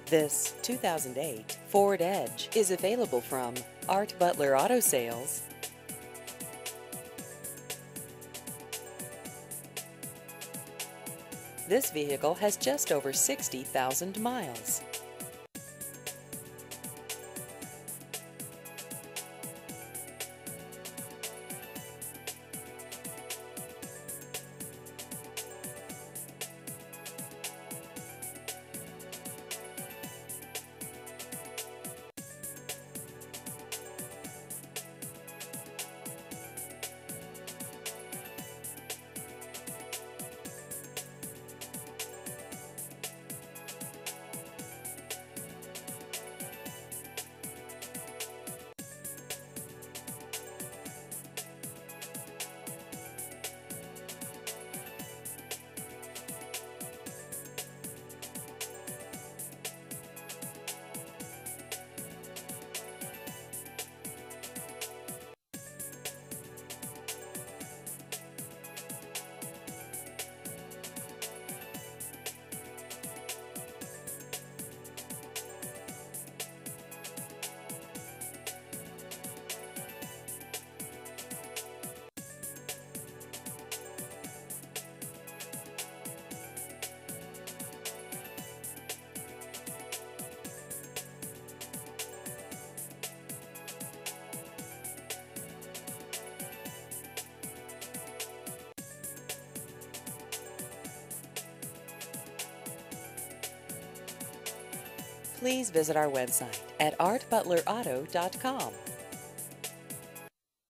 This 2008 Ford Edge is available from Art Butler Auto Sales. This vehicle has just over 60,000 miles. Please visit our website at artbutlerauto.com.